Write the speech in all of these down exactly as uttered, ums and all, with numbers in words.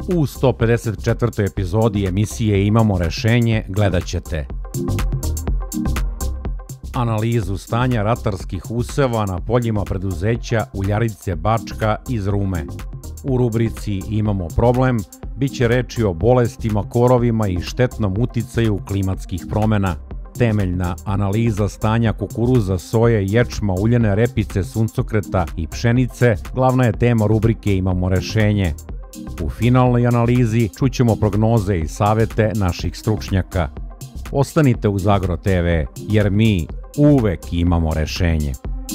U sto pedeset četvrtoj epizodi emisije Imamo rešenje gledat ćete analizu stanja ratarskih useva na poljima preduzeća Uljarice Bačka iz Rume. U rubrici Imamo problem bit će reči o bolestima, korovima i štetnom uticaju klimatskih promena. Temeljna analiza stanja kukuruza, soje, ječma, uljene repice, suncokreta i pšenice glavna je tema rubrike Imamo rešenje. U finalnoj analizi čućemo prognoze i savete naših stručnjaka. Ostanite uz Agro te ve, jer mi uvek imamo rešenje.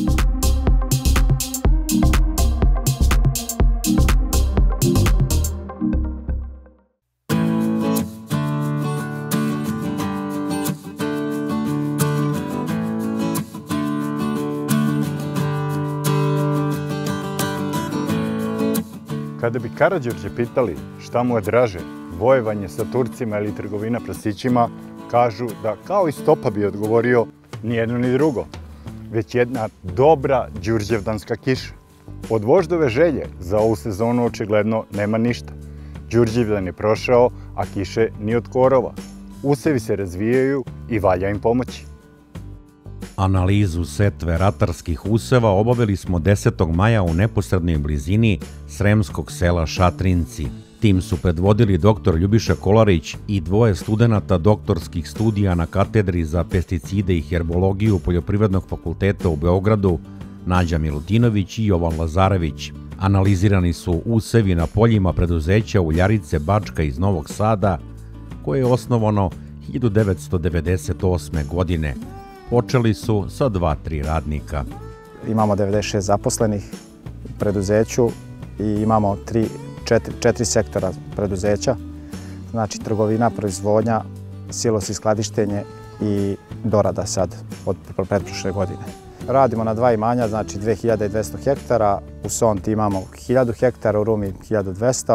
Kada bi Karađorđe pitali šta mu je draže, vojevanje sa Turcima ili trgovina prasićima, kažu da kao i Stopa bi odgovorio ni jedno ni drugo, već jedna dobra đurđevdanska kiša. Od voždove želje za ovu sezonu očigledno nema ništa. Đurđevdan je prošao, a kiše ni od korova. Usevi se razvijaju i valja im pomoći. Analizu setve ratarskih useva obavili smo desetog maja u neposrednoj blizini sremskog sela Šatrinci. Tim su predvodili doktor Ljubiša Kolarić i dvoje studenata doktorskih studija na katedri za pesticide i herbologiju Poljoprivrednog fakulteta u Beogradu, Nađa Milutinović i Jovan Lazarević. Analizirani su usevi na poljima preduzeća Uljarice Bačka iz Novog Sada, koje je osnovano hiljadu devetsto devedeset osme. godine. Počeli su sa dva tri radnika. Imamo devedeset šest zaposlenih u preduzeću i imamo tri, četiri, četiri sektora preduzeća. Znači trgovina, proizvodnja, silos i skladištenje i dorada sad od pretprošle godine. Radimo na dva imanja, znači dve hiljade dvesta hektara, u Sonti imamo hiljadu hektara, u Rumi hiljadu dvesta.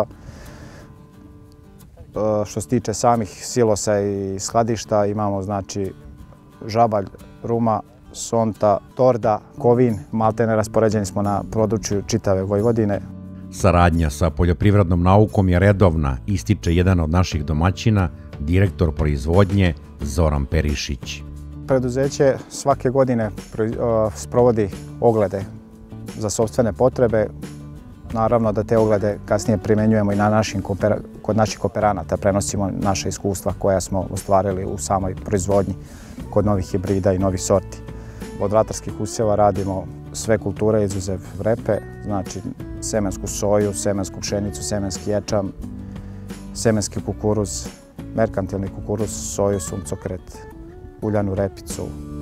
Što se tiče samih silosa i skladišta, imamo znači Žabalj, Ruma, Sonta, Torda, Kovin, maltene raspoređeni smo na području čitave Vojvodine. Saradnja sa poljoprivrednom naukom je redovna, ističe jedan od naših domaćina, direktor proizvodnje Zoran Perišić. Preduzeće svake godine sprovodi oglede za sopstvene potrebe. Naravno da te oglede kasnije primenjujemo i na našim, kod naših kooperanata, prenosimo naše iskustva koja smo ostvarili u samoj proizvodnji kod novih hibrida i novih sorti. Od ratarskih usjeva radimo sve kulture izuzev repe, znači semensku soju, semensku pšenicu, semenski ječam, semenski kukuruz, merkantilni kukuruz, soju, suncokret, uljanu repicu.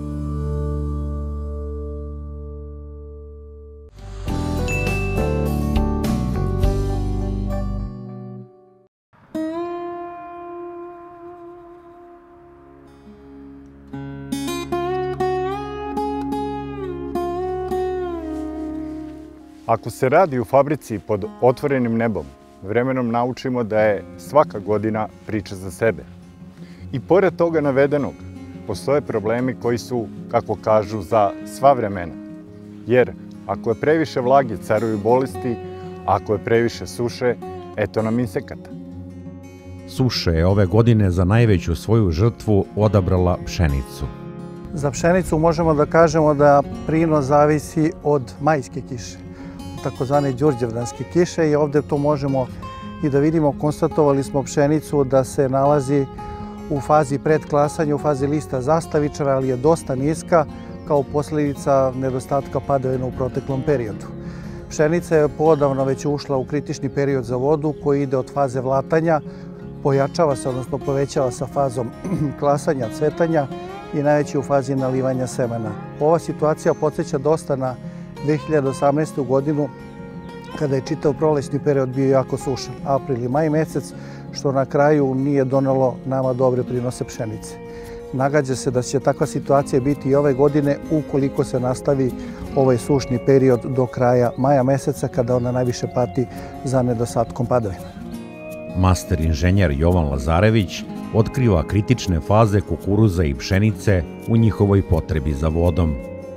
Ako se radi u fabrici pod otvorenim nebom, vremenom naučimo da je svaka godina priča za sebe. I pored toga navedenog, postoje problemi koji su, kako kažu, za sva vremena. Jer ako je previše vlage, caruju bolesti, a ako je previše suše, eto nam insekata. Suše je ove godine za najveću svoju žrtvu odabrala pšenicu. Za pšenicu možemo da kažemo da prinos zavisi od majske kiše, takozvane đurđevdanske kiše, i ovdje to možemo i da vidimo. Konstatovali smo pšenicu da se nalazi u fazi predklasanja, u fazi lista zastavičara, ali je dosta niska kao posljedica nedostatka padavina u proteklom periodu. Pšenica je poodavno već ušla u kritični period za vodu koji ide od faze vlatanja, pojačava se, odnosno povećava sa fazom klasanja, cvetanja i najveće u fazi nalivanja semena. Ova situacija podsjeća dosta na dve hiljade osamnaestu. godinu, kada je čitav prolećni period bio jako sušan, april i maj mesec, što na kraju nije donelo nama dobre prinose pšenice. Nagađa se da će takva situacija biti i ove godine ukoliko se nastavi ovaj sušni period do kraja maja meseca, kada ona najviše pati za nedostatkom padavina. Master inženjer Jovan Lazarević otkriva kritične faze kukuruza i pšenice u njihovoj potrebi za vodom.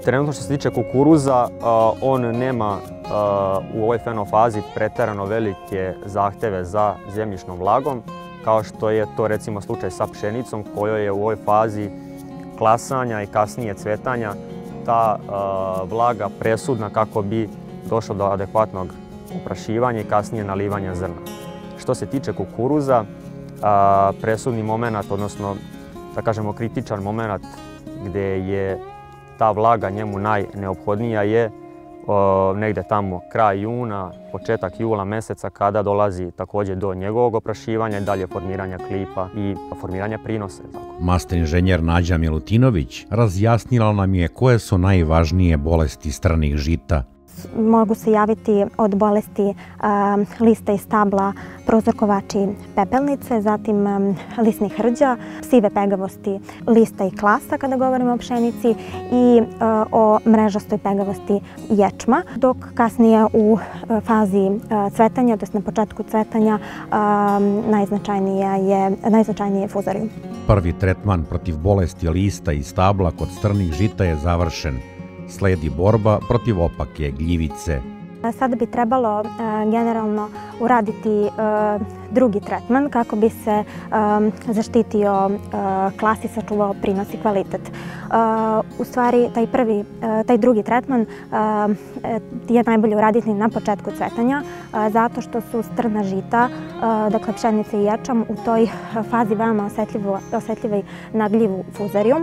Trenutno što se tiče kukuruza, on nema u ovoj fenofazi preterano velike zahteve za zemljišnom vlagom, kao što je to recimo slučaj sa pšenicom kojoj je u ovoj fazi klasanja i kasnije cvetanja ta vlaga presudna kako bi došlo do adekvatnog oprašivanja i kasnije nalivanja zrna. Što se tiče kukuruza, presudni moment, odnosno da kažemo kritičan moment gdje je ta vlaga njemu najneophodnija je negdje tamo kraj juna, početak jula meseca kada dolazi također do njegovog oprašivanja i dalje formiranja klipa i formiranja prinosa. Master inženjer Nađa Milutinović razjasnila nam je koje su najvažnije bolesti strnih žita. Mogu se javiti od bolesti lista i stabla, prouzrokovači pepelnice, zatim lisnih hrđa, sive pegavosti lista i klasa kada govorimo o pšenici i o mrežastoj pegavosti ječma, dok kasnije u fazi cvetanja, to jest na početku cvetanja, najznačajnije je fuzarijum. Prvi tretman protiv bolesti lista i stabla kod strnih žita je završen. Sledi borba protiv opake gljivice. Sada bi trebalo generalno uraditi drugi tretman kako bi se zaštitio klas i sačuvao prinos i kvalitet. U stvari, taj prvi, taj drugi tretman je najbolje uraditi na početku cvetanja, zato što su strna žita, dakle pšenica i ječam, u toj fazi veoma osjetljivi na gljivu fuzarijum.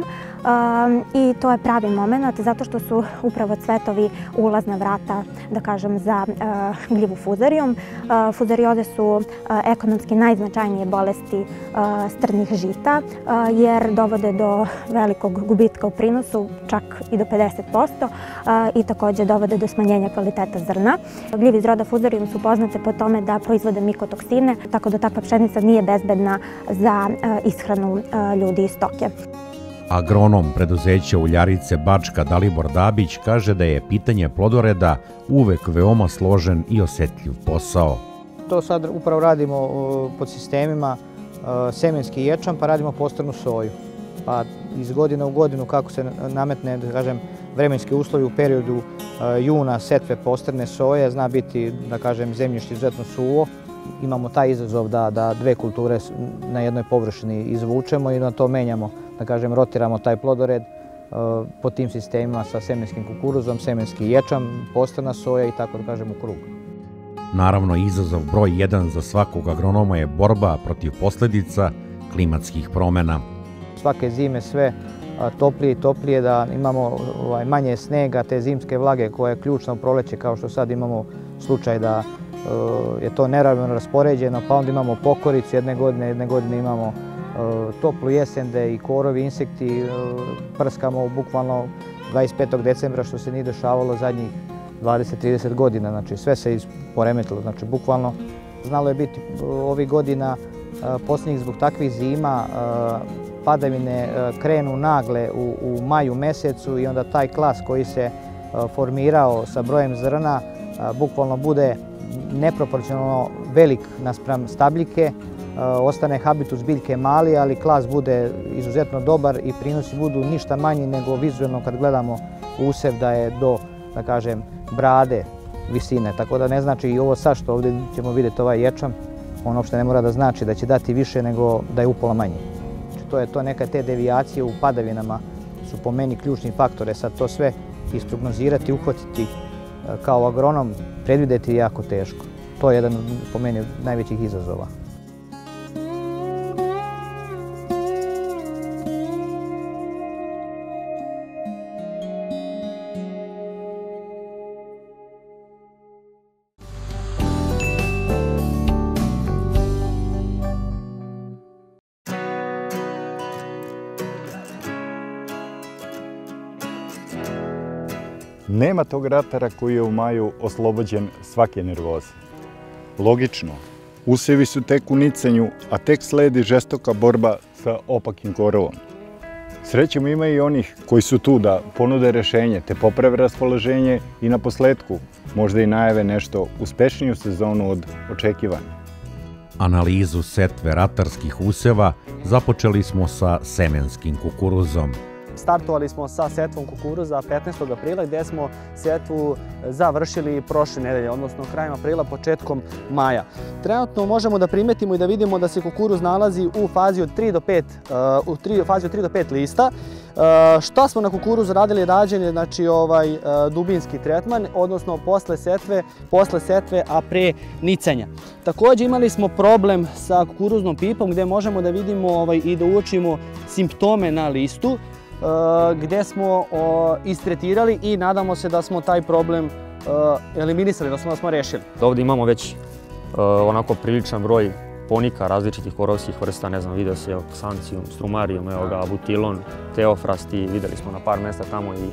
I to je pravi moment, zato što su upravo cvetovi ulazna vrata, da kažem, za gljivu fuzarijum. Fuzarioze su ekonomski najznačajnije bolesti strnih žita, jer dovode do velikog gubitka u prinosu, čak i do pedeset posto, i također dovode do smanjenja kvaliteta zrna. Gljive iz roda fuzarijum su poznate po tome da proizvode mikotoksine, tako da takva pšenica nije bezbedna za ishranu ljudi i stoke. Agronom preduzeća uljarice Bačka Dalibor Dabić kaže da je pitanje plodoreda uvek veoma složen i osjetljiv posao. To sad upravo radimo pod sistemima semenski ječam, pa radimo postrnu soju. Pa iz godine u godinu kako se nametne, da kažem, vremenski uslovi u periodu juna setve postrne soje, zna biti, da kažem, zemljište izuzetno suvo. Imamo taj izazov da, da dve kulture na jednoj površini izvučemo i na to menjamo, da kažem, rotiramo taj plodored po tim sistemima sa semenskim kukuruzom, semenski ječam, postrna soja i tako da kažem u krug. Naravno, izazov broj jedan za svakog agronoma je borba protiv posljedica klimatskih promjena. Svake zime sve toplije i toplije, da imamo manje snega, te zimske vlage koja je ključna u proleće, kao što sad imamo slučaj da je to neravnomjerno raspoređeno, pa onda imamo pokoricu jedne godine, jedne godine imamo toplu jesen i korovi, insekti, prskamo bukvalno dvadeset petog decembra, što se nije dešavalo zadnjih dvadeset do trideset godina, znači sve se poremetilo, znači bukvalno znalo je biti ovih godina posljednjih zbog takvih zima, padavine krenu nagle u, u maju mesecu i onda taj klas koji se formirao sa brojem zrna bukvalno bude neproporcionalno velik naspram stabljike, ostane habitus biljke mali, ali klas bude izuzetno dobar i prinosi budu ništa manji nego vizualno kad gledamo usev da je do, da kažem, brade visine. Tako da ne znači i ovo sad što ovdje ćemo vidjeti ovaj ječam, on uopšte ne mora da znači da će dati više nego da je upola manji. Znači to je to, neka te devijacije u padavinama su po meni ključni faktore. Sad to sve isprognozirati, uhvatiti kao agronom, predvideti je jako teško. To je jedan po meni od najvećih izazova. Nema tog ratara koji je u maju oslobođen svake nervoze. Logično, usevi su tek u nicanju, a tek sledi žestoka borba sa opakim korovom. Srećom ima i onih koji su tu da ponude rešenje, te poprave raspoloženje i na posledku možda i najave nešto uspešniju sezonu od očekivanja. Analizu setve ratarskih useva započeli smo sa semenskim kukuruzom. Startovali smo sa setvom kukuruza petnaestog aprila gdje smo setvu završili prošle nedelje, odnosno krajem aprila, početkom maja. Trenutno možemo da primetimo i da vidimo da se kukuruz nalazi u fazi od tri do pet, u fazi od tri do pet lista. Šta smo na kukuruzu radili? Rađen je znači, ovaj, dubinski tretman, odnosno posle setve, posle setve, a pre nicanja. Također imali smo problem sa kukuruznom pipom gdje možemo da vidimo ovaj, i da uočimo simptome na listu, gdje smo istretirali i nadamo se da smo taj problem eliminisali, da smo, da smo rešili. Ovdje imamo već onako priličan broj ponika različitih korovskih vrsta, ne znam, vidio se Xanthium, Strumarium, evo ga, Butilon, Teofrast i vidjeli smo na par mjesta tamo i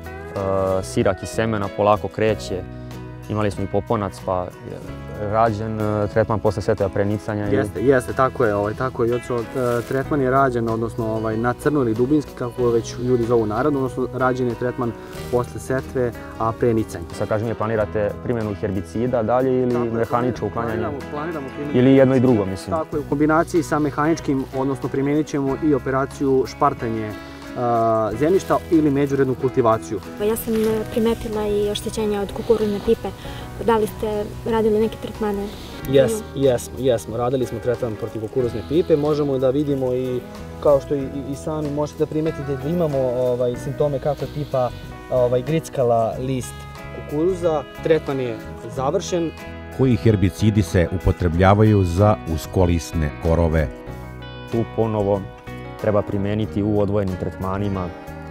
uh, sirak iz semena polako kreće. Imali smo i poponac, pa je rađen uh, tretman posle setve pre nicanja. Jeste, i... jeste, tako je, ovaj, tako je. Joco, tretman je rađen, odnosno ovaj, na crno ili dubinski, kako već ljudi zovu narodno, odnosno rađen je tretman posle setve, a pre nicanja. Sad kažem, je planirate primjenu herbicida dalje ili tako mehaničko je, uklanjanje? Planiramo, planiramo primjenu. Ili jedno i drugo, mislim? Tako je, u kombinaciji sa mehaničkim, odnosno primjenit ćemo i operaciju špartanje zemljišta ili međurednu kultivaciju. Ja sam primetila i oštećenja od kukuruzne pipe. Da li ste radili neke tretmane? Jesmo, jesmo, jesmo. Radili smo tretman protiv kukuruzne pipe. Možemo da vidimo i, kao što i, i sami možete da primetite, da imamo ovaj, simptome kako je pipa ovaj, grickala list kukuruza. Tretman je završen. Koji herbicidi se upotrebljavaju za uskolisne korove? Tu ponovo treba primijeniti u odvojenim tretmanima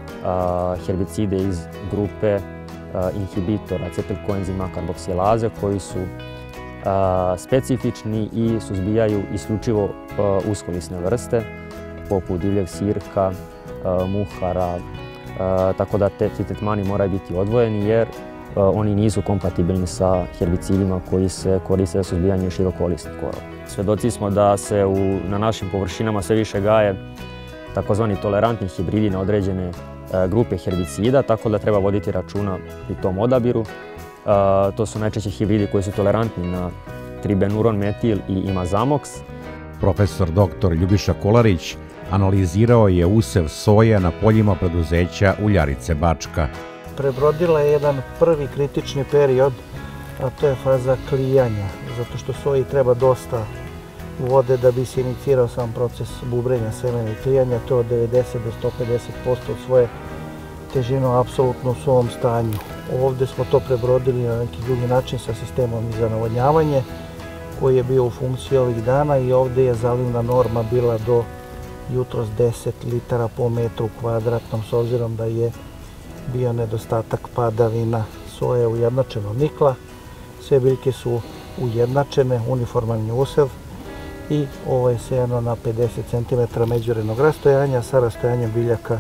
uh, herbicide iz grupe uh, inhibitora acetilkoenzima karboksilaze koji su uh, specifični i suzbijaju isključivo uh, uskolisne vrste poput divljeg sirka, uh, muhara, uh, tako da te, ti tretmani moraju biti odvojeni jer uh, oni nisu kompatibilni sa herbicidima koji se koriste za suzbijanje širokolisnih korova. Svedoci smo da se u, na našim površinama sve više gaje takozvani tolerantni hibridi na određene e, grupe herbicida, tako da treba voditi računa pri tom odabiru. E, to su najčešće hibridi koji su tolerantni na tribenuron metil i imazamox. Profesor doktor Ljubiša Kolarić analizirao je usev soje na poljima preduzeća Uljarice Bačka. Prebrodila je jedan prvi kritični period, a to je faza klijanja, zato što soji treba dosta vode da bi se inicirao sam proces bubrenja semena i klijanja. To je od devedeset do sto pedeset posto od svoje težine apsolutno u svom stanju. Ovdje smo to prebrodili na neki drugi način sa sistemom za navodnjavanje koji je bio u funkciji ovih dana i ovdje je zalivna norma bila do jutros deset litara po metru kvadratnom s obzirom da je bio nedostatak padavina. Soja je ujednačeno nikla, sve biljke su ujednačene, uniforman usev i ovo je sejano na pedeset centimetara međurednog rastojanja sa rastojanjem biljaka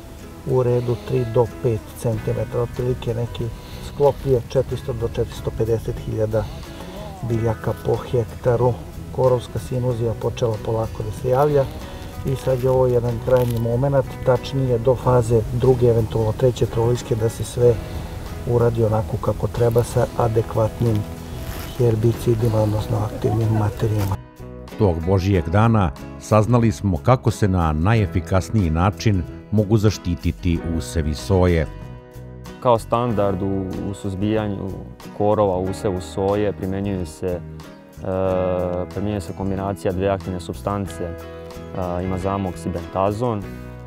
u redu tri do pet centimetara. Otprilike neki sklop je četiristo do četiristo pedeset hiljada biljaka po hektaru. Korovska sinuzija počela polako da se javlja i sad je ovo jedan krajnji moment, tačnije do faze druge, eventualno treće troliske, da se sve uradi onako kako treba sa adekvatnim herbicidima, odnosno aktivnim materijama. Tog Božijeg dana saznali smo kako se na najefikasniji način mogu zaštititi usevi soje. Kao standard u, u suzbijanju korova u usevu soje primjenjuje se, e, primjenjuje se kombinacija dvije aktivne supstance, e, imazamox i bentazon, e,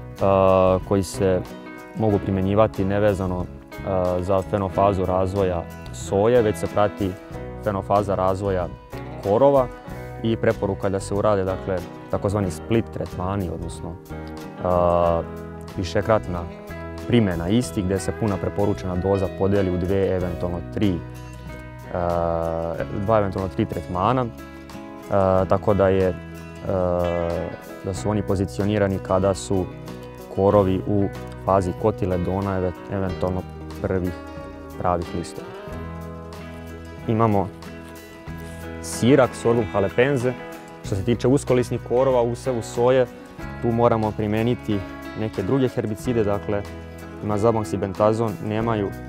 koji se mogu primjenjivati nevezano e, za fenofazu razvoja soje, već se prati fenofaza razvoja korova i preporuka da se urade dakle, takozvani split tretmani, odnosno uh, višekratna primjena isti gdje se puna preporučena doza podeli u dve, eventualno tri, uh, dva, eventualno tri tretmana, uh, tako da, je, uh, da su oni pozicionirani kada su korovi u fazi kotiledona, eventualno prvih pravih listova. Imamo sirak, sorghum halepenze. Što se tiče uskolisnih korova u usevu soje, tu moramo primijeniti neke druge herbicide, dakle imazamox i bentazon nemaju uh,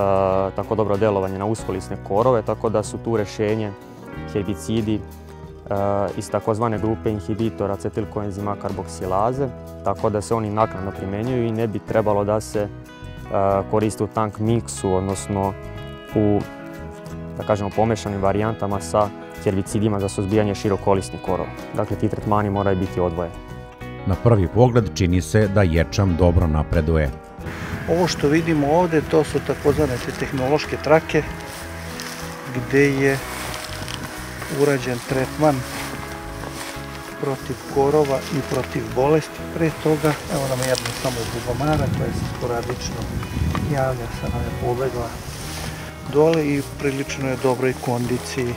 tako dobro delovanje na uskolisne korove, tako da su tu rešenje herbicidi uh, iz takozvane grupe inhibitora acetilkoenzima karboksilaze, tako da se oni naknadno primjenjuju i ne bi trebalo da se koriste u tank miksu, odnosno u, da kažemo, pomešanim varijantama sa herbicidima za suzbijanje širokolisnih korova. Dakle, ti tretmani moraju biti odvojeni. Na prvi pogled čini se da ječam dobro napreduje. Ovo što vidimo ovde, to su takozvane te tehnološke trake gde je urađen tretman protiv korova i protiv bolesti. Pre toga, evo nam jedno samo bubamara koja se sporadično javlja, sad nam je pobegla dole i prilično je dobroj kondiciji.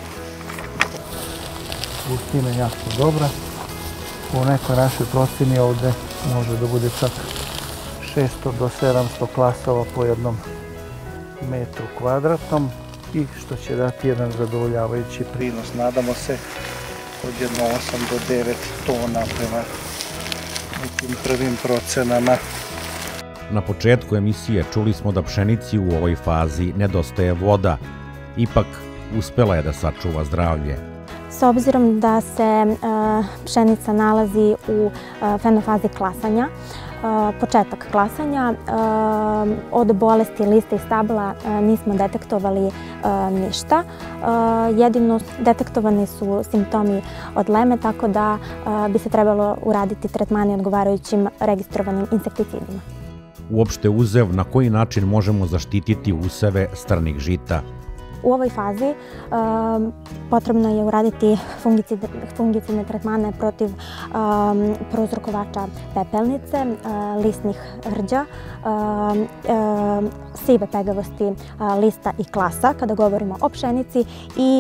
Gustina je jako dobra. U nekoj našoj proceni ovde može da bude čak šesto do sedamsto klasova po jednom metru kvadratnom i što će dati jedan zadovoljavajući prinos. Nadamo se od jedno osam do devet tona prema nekim prvim procenama. Na početku emisije čuli smo da pšenici u ovoj fazi nedostaje voda. Ipak, uspela je da sačuva zdravlje. S obzirom da se pšenica nalazi u fenofazi klasanja, početak klasanja, od bolesti lista i stabla nismo detektovali ništa. Jedino detektovani su simptomi od leme, tako da bi se trebalo uraditi tretmani odgovarajućim registrovanim insekticidima. Uopšte uzev, na koji način možemo zaštititi useve strnih žita? U ovoj fazi potrebno je uraditi fungicidne tretmane protiv prouzrokovača pepelnice, listnih hrđa, sive pegavosti lista i klasa kada govorimo o pšenici i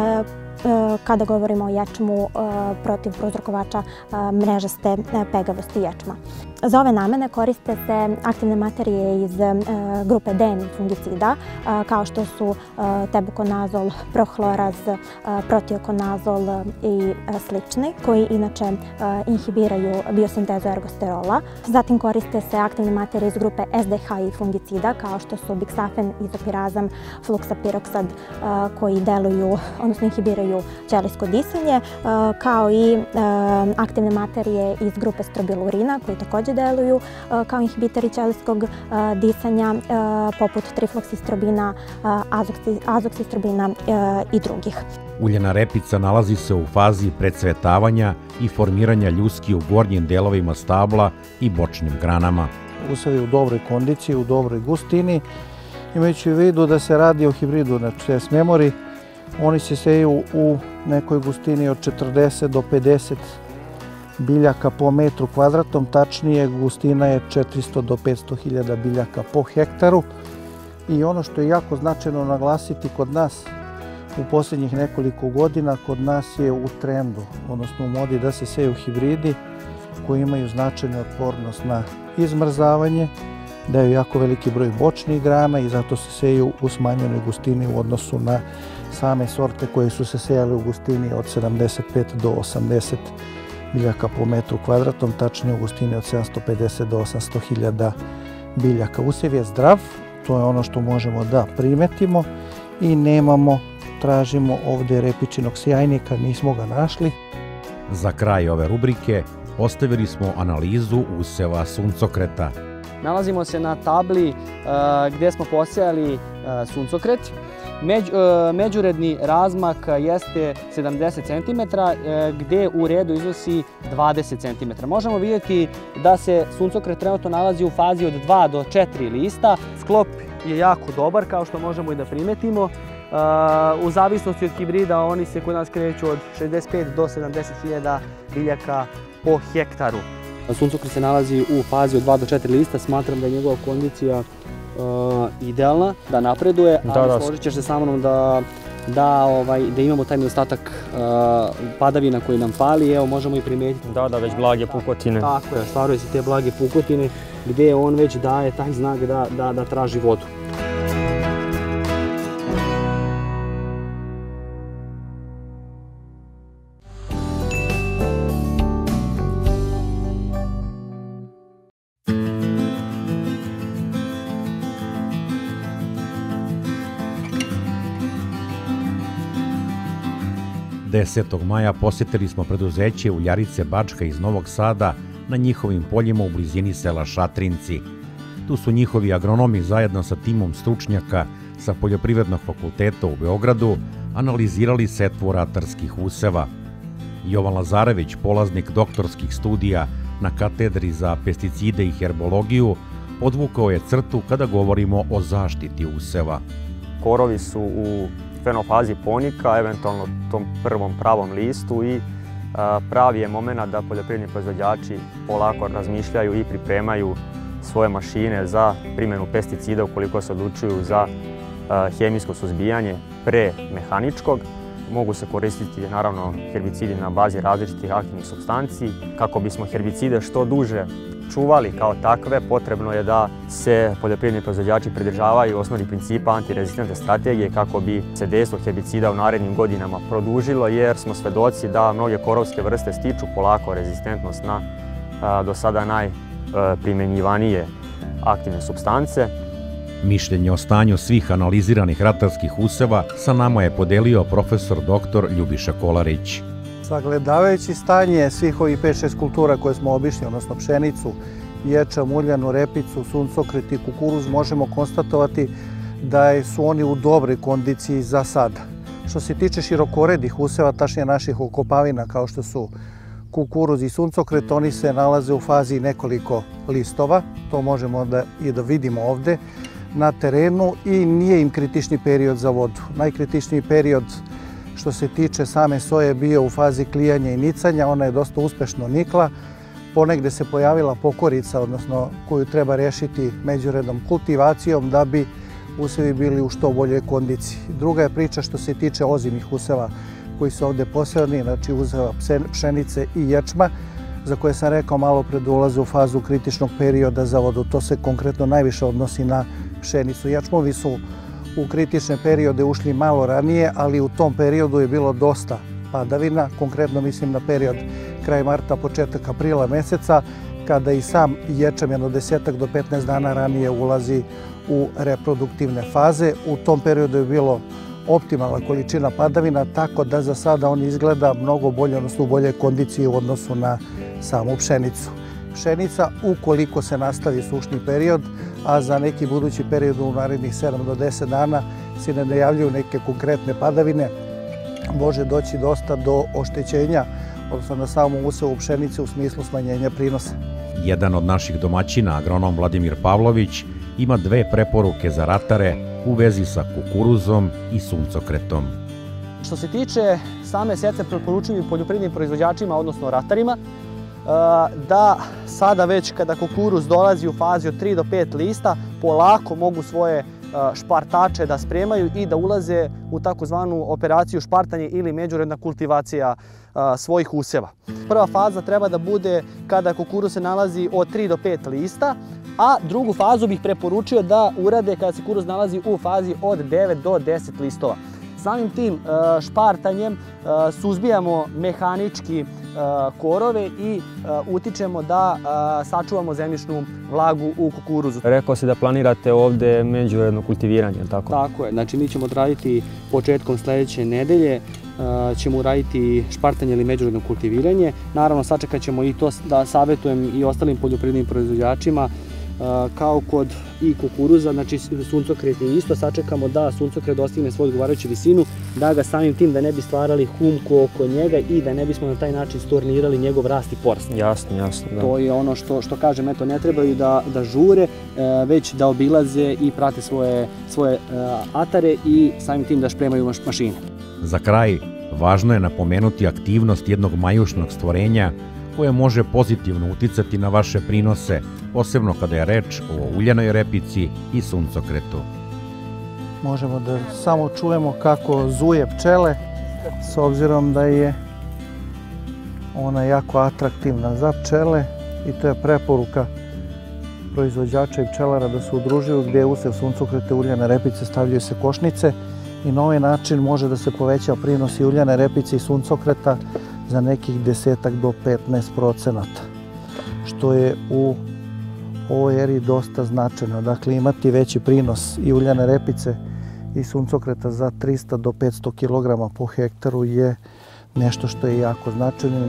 kada govorimo o ječmu protiv prouzrokovača mrežaste pegavosti ječma. Za ove namene koriste se aktivne materije iz grupe D N fungicida, kao što su tebukonazol, prohloraz, protiokonazol i slični, koji inače inhibiraju biosintezu ergosterola. Zatim koriste se aktivne materije iz grupe S D H I fungicida, kao što su biksafen, izopirazam, fluksapiroksad, koji deluju, odnosno inhibiraju ćelijsko disanje, kao i aktivne materije iz grupe strobilurina, koji takođe deluju kao inhibitori ćelijskog disanja, poput trifloksistrobina, azoksistrobina i drugih. Uljana repica nalazi se u fazi precvetavanja i formiranja ljuski u gornjim delovima stabla i bočnim granama. Usev je u dobroj kondiciji, u dobroj gustini, imajući u vidu da se radi o hibridu, znači S Memory. Oni se seju u nekoj gustini od četrdeset do pedeset biljaka po metru kvadratnom, tačnije gustina je četiristo do petsto hiljada biljaka po hektaru. I ono što je jako značajno naglasiti kod nas u posljednjih nekoliko godina, kod nas je u trendu, odnosno u modi da se seju hibridi koji imaju značajnu otpornost na izmrzavanje, daju jako veliki broj bočnih grana i zato se seju u smanjenoj gustini u odnosu na same sorte koje su se sejale u gustini od sedamdeset pet do osamdeset biljaka po metru kvadratnom, tačnije u gustini od sedamsto pedeset do osamsto hiljada biljaka. Usev je zdrav, to je ono što možemo da primetimo i nemamo, tražimo ovde repičinog sjajnika, nismo ga našli. Za kraj ove rubrike ostavili smo analizu useva suncokreta. Nalazimo se na tabli gdje smo posejali suncokret. Međuredni razmak jeste sedamdeset centimetara, gdje u redu iznosi dvadeset centimetara. Možemo vidjeti da se suncokret trenutno nalazi u fazi od dva do četiri lista. Sklop je jako dobar, kao što možemo i da primetimo. U zavisnosti od hibrida oni se kod nas kreću od šezdeset pet do sedamdeset hiljada biljaka po hektaru. Suncokret se nalazi u fazi od dva do četiri lista, smatram da je njegova kondicija idealna, da napreduje, ali složit ćeš se sa mnom da imamo taj nedostatak padavina koji nam fali, evo možemo i primetiti. Da, da, već blage pukotine. Tako je, ostvaruje se te blage pukotine gdje on već daje taj znak da traži vodu. desetog maja posjetili smo preduzeće Uljarice Bačka iz Novog Sada na njihovim poljima u blizini sela Šatrinci. Tu su njihovi agronomi zajedno sa timom stručnjaka sa Poljoprivrednog fakulteta u Beogradu analizirali setvu ratarskih useva. Jovan Lazarević, polaznik doktorskih studija na katedri za pesticide i herbologiju, podvukao je crtu kada govorimo o zaštiti useva. Korovi su u fenofazi ponika, eventualno tom prvom pravom listu i pravi je moment da poljoprivredni proizvođači polako razmišljaju i pripremaju svoje mašine za primjenu pesticida ukoliko se odlučuju za hemijsko suzbijanje pre mehaničkog. Mogu se koristiti naravno herbicidi na bazi različitih aktivnih supstanci. Kako bismo herbicide što duže čuvali kao takve, potrebno je da se poljoprivredni proizvođači pridržavaju osnovnih principa antirezistentne strategije kako bi se dejstvo herbicida u narednim godinama produžilo, jer smo svedoci da mnoge korovske vrste stiču polako rezistentnost na do sada najprimenjivanije aktivne supstance. Mišljenje o stanju svih analiziranih ratarskih useva sa nama je podelio profesor doktor Ljubiša Kolarić. Sagledavajući stanje svih ovih pet šest kultura koje smo obišli, odnosno pšenicu, ječam, uljanu, repicu, suncokret i kukuruz, možemo konstatovati da su oni u dobroj kondiciji za sada. Što se tiče širokoredih useva, tačnije naših okopavina kao što su kukuruz i suncokret, oni se nalaze u fazi nekoliko listova, to možemo da, i da vidimo ovde na terenu, i nije im kritični period za vodu. Najkritičniji period što se tiče same soje je bio u fazi klijanja i nicanja, ona je dosta uspešno nikla. Ponegde se pojavila pokorica, odnosno koju treba rešiti međurednom kultivacijom da bi usevi bili u što boljoj kondiciji. Druga je priča što se tiče ozimih useva koji su ovde posevani, znači useva pšenice i ječma, za koje sam rekao malo pred ulaze u fazu kritičnog perioda za vodu. To se konkretno najviše odnosi na pšenicu. Ječmovi su u kritične periode ušli malo ranije, ali u tom periodu je bilo dosta padavina, konkretno mislim na period kraj marta, početak aprila meseca, kada i sam ječam jedno desetak do petnaest dana ranije ulazi u reproduktivne faze. U tom periodu je bilo optimalna količina padavina, tako da za sada on izgleda mnogo bolje, odnosno u boljoj kondiciji u odnosu na samu pšenicu. Pšenica, ukoliko se nastavi sušni period, a za neki budući period u narednih sedam do deset dana se ne najavljuju neke konkretne padavine, može doći dosta do oštećenja, odnosno na samom usevu pšenice u smislu smanjenja prinosa. Jedan od naših domaćina, agronom Vladimir Pavlović, ima dve preporuke za ratare u vezi sa kukuruzom i suncokretom. Što se tiče same setve, preporučujem poljoprivrednim proizvođačima, odnosno ratarima, da sada već kada kukuruz dolazi u fazi od tri do pet lista, polako mogu svoje špartače da spremaju i da ulaze u takozvanu operaciju špartanje ili međuredna kultivacija svojih useva. Prva faza treba da bude kada kukuruz se nalazi od tri do pet lista, a drugu fazu bih preporučio da urade kada se kukuruz nalazi u fazi od devet do deset listova. Samim tim špartanjem suzbijamo mehanički korove i utičemo da sačuvamo zemljišnu vlagu u kukuruzu. Rekao si da planirate ovde međuredno kultiviranje, tako? Tako je, znači mi ćemo odraditi početkom sledeće nedelje, ćemo uraditi špartanje ili međuredno kultiviranje. Naravno, sačekat ćemo i to da savjetujem i ostalim poljoprivrednim proizvođačima, kao kod i kukuruza, znači suncokret je isto, sačekamo da suncokret dostigne svoju odgovarajuću visinu, da ga samim tim da ne bi stvarali humku oko njega i da ne bismo na taj način stornirali njegov rast i porast. Jasno, jasno. Da. To je ono što, što kažem, eto, ne trebaju da, da žure, već da obilaze i prate svoje, svoje atare i samim tim da špremaju mašine. Za kraj, važno je napomenuti aktivnost jednog majušnog stvorenja koje može pozitivno uticati na vaše prinose, posebno kada je reč o uljanoj repici i suncokretu. Možemo da samo čujemo kako zuje pčele, s obzirom da je ona jako atraktivna za pčele, i to je preporuka proizvođača i pčelara da se udružuju gdje je usev suncokreta, uljane repice, stavljaju se košnice i na ovaj način može da se poveća prinos i uljane repice i suncokreta za nekih desetak do petnaest procenata, što je u ovoj eri dosta značajno. Dakle, imati veći prinos i uljane repice i suncokreta za trista do petsto kilograma po hektaru je nešto što je jako značajno.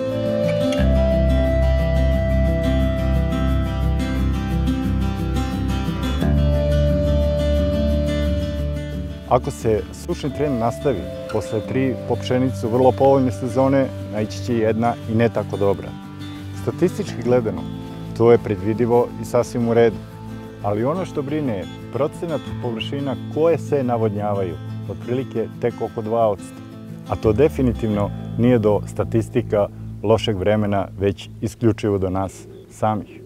Ako se sušni trend nastavi, posle tri po pšenicu vrlo povoljne sezone, naići će jedna i ne tako dobra. Statistički gledano, to je predvidivo i sasvim u redu. Ali ono što brine je procenat površina koje se navodnjavaju, otprilike tek oko dva posto. A to definitivno nije do statistika lošeg vremena, već isključivo do nas samih.